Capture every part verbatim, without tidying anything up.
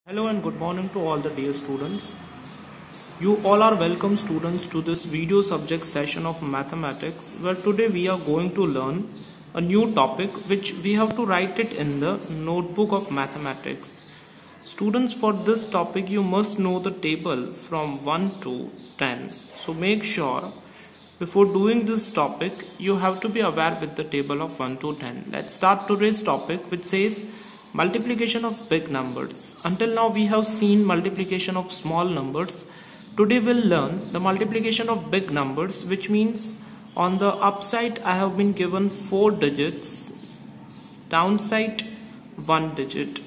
Hello and good morning to all the dear students. You all are welcome students to this video subject session of mathematics, where today we are going to learn a new topic which we have to write it in the notebook of mathematics. Students, for this topic you must know the table from one to ten. So make sure before doing this topic you have to be aware with the table of one to ten. Let's start today's topic, which says multiplication of big numbers. Until now we have seen multiplication of small numbers. Today we'll learn the multiplication of big numbers, which means on the upside I have been given four digits, downside one digit.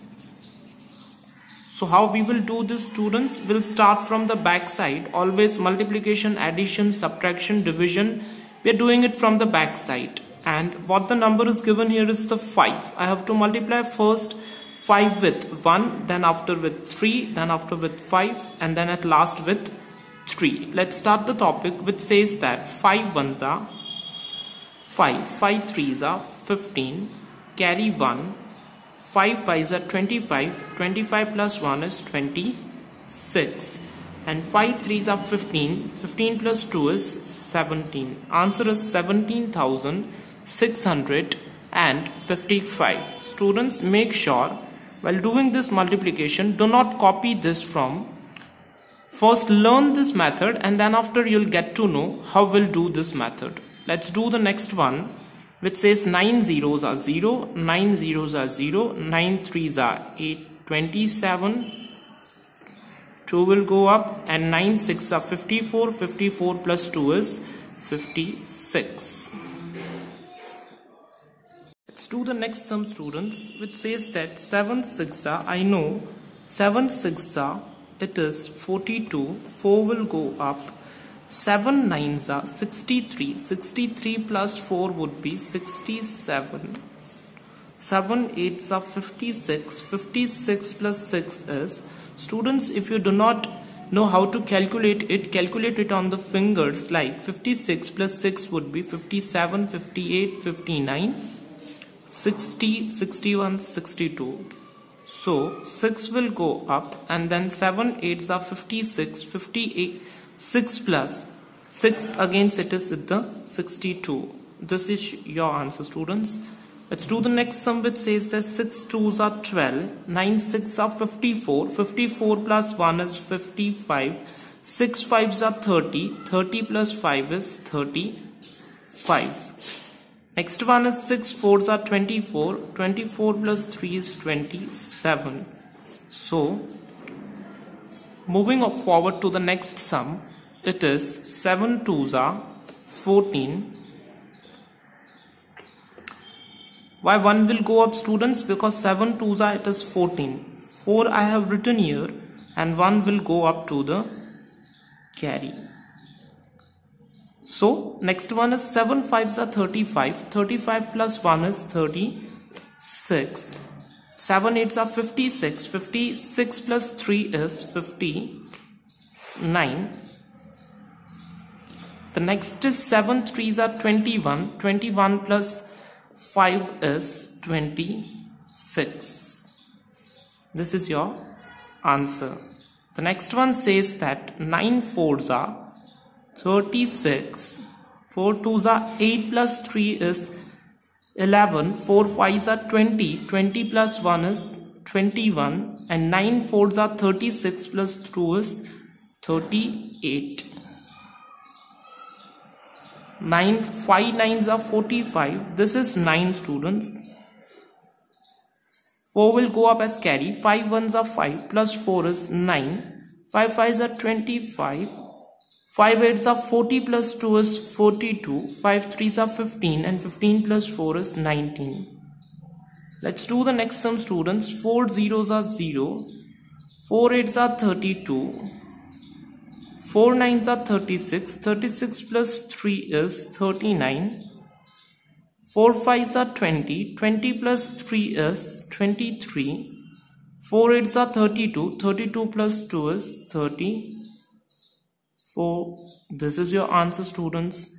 So how we will do this, students? We'll start from the back side. Always multiplication, addition, subtraction, division, we are doing it from the back side. And what the number is given here is the five. I have to multiply first five with one, then after with three, then after with five, and then at last with three. Let's start the topic, which says that five ones are five, five threes are fifteen, carry one, five fives are twenty-five, twenty-five plus one is twenty-six, and five threes are fifteen, fifteen plus two is seventeen. Answer is seventeen thousand six hundred fifty-five. Students, make sure while doing this multiplication, do not copy this from. First learn this method and then after you'll get to know how we'll do this method. Let's do the next one, which says nine zeros are zero, nine zeros are zero, nine threes are eight, twenty-seven, two will go up, and nine sixes are fifty-four, fifty-four plus two is fifty-six. Let's do the next sum, students, which says that seven sixes are, I know, seven sixes are, it is forty-two, four will go up, seven nines are sixty-three, sixty-three plus four would be sixty-seven, seven eights are fifty-six, fifty-six plus six is, students, if you do not know how to calculate it, calculate it on the fingers, like fifty-six plus six would be fifty-seven, fifty-eight, fifty-nine, sixty, sixty-one, sixty-two. So six will go up, and then seven eights are fifty-six, fifty-eight, six plus six, against it is with the sixty-two. This is your answer, students. Let's do the next sum, which says that six twos are twelve, nine sixes are fifty-four, fifty-four plus one is fifty-five, six fives are thirty, thirty plus five is thirty-five. Next one is six fours are twenty-four, twenty-four plus three is twenty-seven. So moving forward to the next sum, it is seven twos are fourteen. Why one will go up, students? Because seven twos are, it is fourteen. four I have written here, and one will go up to the carry. So next one is seven fives are thirty-five, thirty-five plus one is thirty-six, seven eights are fifty-six, fifty-six plus three is fifty-nine. The next is seven threes are twenty-one, twenty-one plus five is twenty-six. This is your answer. The next one says that nine fours are thirty-six, four twos are eight plus three is eleven, four fives are twenty, twenty plus one is twenty-one, and nine fours are thirty-six plus two is thirty-eight. nine, five nines are forty-five, this is nine, students. four will go up as carry, five ones are five, plus four is nine, five fives are twenty-five, five eights are forty plus two is forty-two, five threes are fifteen, and fifteen plus four is nineteen. Let's do the next sum, students. four zeros are zero, four eights are thirty-two, four nines are thirty-six, thirty-six plus three is thirty-nine, four fives are twenty, twenty plus three is twenty-three, four eights are thirty-two, thirty-two plus two is thirty-four. This is your answer, students.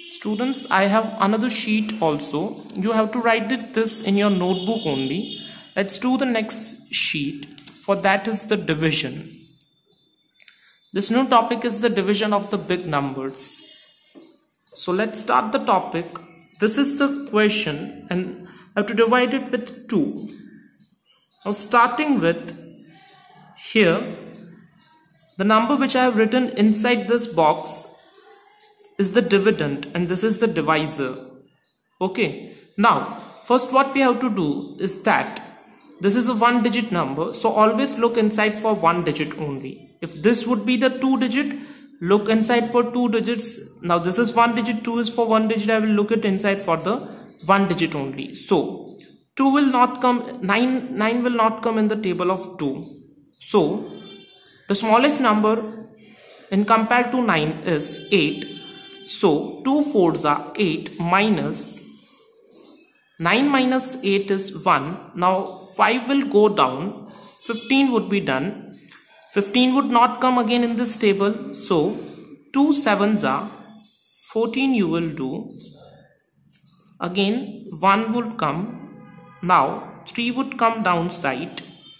Students, I have another sheet also. You have to write it this in your notebook only. Let's do the next sheet. For that is the division. This new topic is the division of the big numbers. So let's start the topic. This is the question and I have to divide it with two. Now starting with here, the number which I have written inside this box is the dividend and this is the divisor. Okay. Now first what we have to do is that this is a one digit number, so always look inside for one digit only. If this would be the two digit, look inside for two digits. Now this is one digit, two is for one digit, I will look it inside for the one digit only. So two will not come, nine, nine will not come in the table of two. So the smallest number in compared to nine is eight. So two fours are eight minus nine minus eight is one. Now five will go down, fifteen would be done. fifteen would not come again in this table. So two sevens are fourteen you will do. Again one would come. Now three would come downside.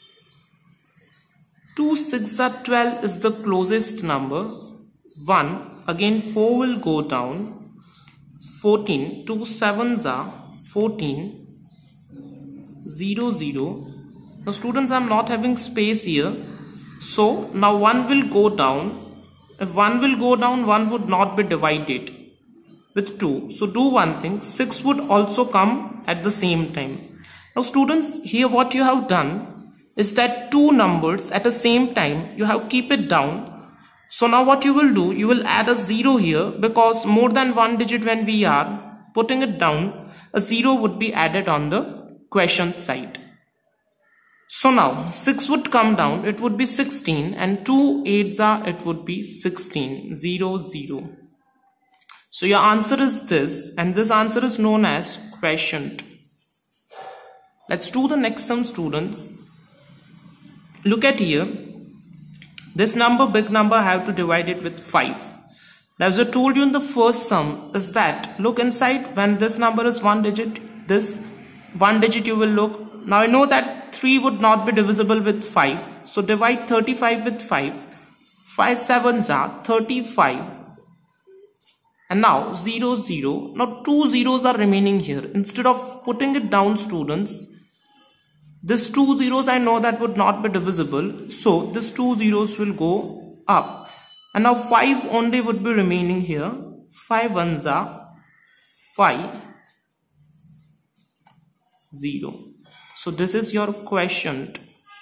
two six are twelve is the closest number. one. Again four will go down. fourteen. two sevens are fourteen. zero zero. Now students, I am not having space here. So now one will go down. If one will go down, one would not be divided with two. So do one thing. six would also come at the same time. Now students, here what you have done is that two numbers at the same time, you have keep it down. So now what you will do, you will add a zero here because more than one digit when we are putting it down, a zero would be added on the quotient side. So now six would come down, it would be sixteen and two eights are, it would be sixteen, zero, zero. So your answer is this and this answer is known as quotient. Let's do the next sum, students. Look at here. This number, big number, I have to divide it with five. Now, as I told you in the first sum is that look inside when this number is one digit, this one digit you will look. Now I know that three would not be divisible with five. So divide thirty-five with five. five sevens are thirty-five. And now zero, zero. Now two zeros are remaining here. Instead of putting it down, students, this two zeros I know that would not be divisible. So this two zeros will go up. And now five only would be remaining here. five ones are five, zero. So this is your quotient.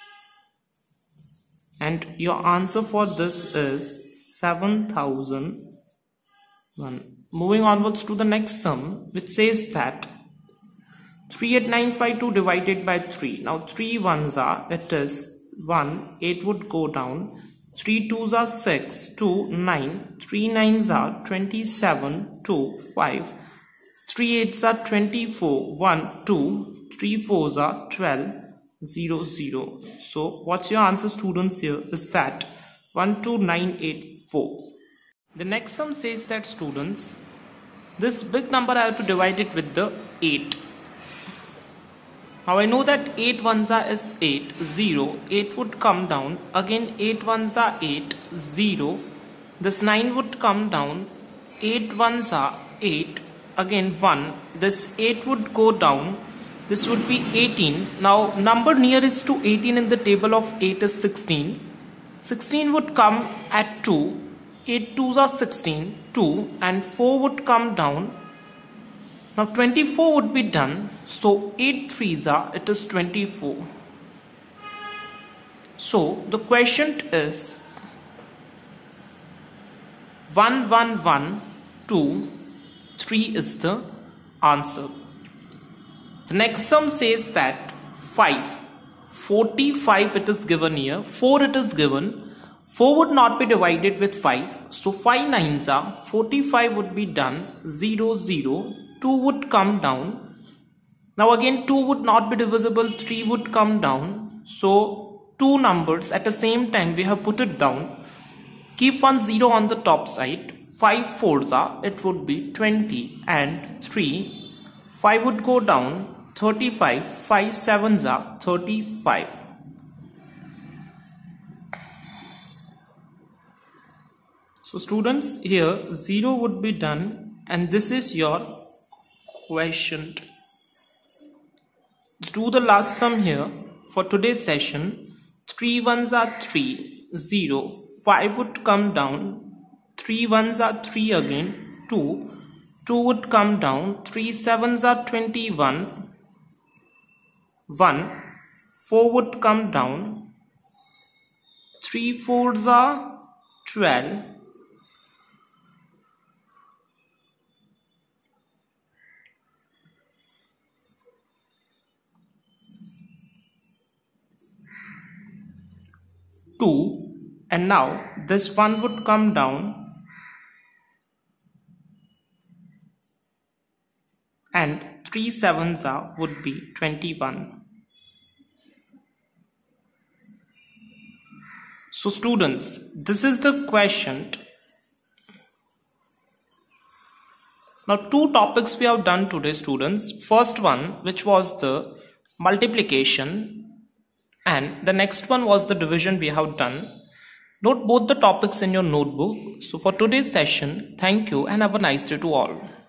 And your answer for this is seven thousand one. Moving onwards to the next sum, which says that three eight nine five two divided by three. Now three ones are, it is one, eight would go down. three twos are six, two, nine. three nines are twenty-seven, two, five. three eights are twenty-four, one, two. three fours are twelve, zero, zero. So what's your answer, students, here is that one two nine eight four. The next sum says that, students, this big number I have to divide it with the eight. Now I know that eight ones are is eight, zero, eight would come down, again eight ones are eight, zero, this nine would come down, eight ones are eight, again one, this eight would go down, this would be eighteen. Now number nearest to eighteen in the table of eight is sixteen, sixteen would come at two, eight twos are sixteen, two and four would come down. Now twenty-four would be done, so eight threes are, it is twenty-four. So the quotient is one one one two, three is the answer. The next sum says that five, forty-five it is given here, four it is given, four would not be divided with five, so five nines are, forty-five would be done, zero, zero, two would come down. Now again two would not be divisible, three would come down, so two numbers at the same time we have put it down. Keep one zero on the top side, five fours are, it would be twenty and three, five would go down, thirty-five. five sevens are thirty-five. So students, here zero would be done and this is your quotient. Let's do the last sum here for today's session. three ones are three, zero, five would come down, three ones are three again, two, two would come down, three sevens are twenty-one, one, four would come down, three fours are twelve, two, and now this one would come down and three sevens are would be twenty-one. So students, this is the quotient. Now two topics we have done today, students. First one, which was the multiplication, and the next one was the division we have done. Note both the topics in your notebook. So for today's session, thank you and have a nice day to all.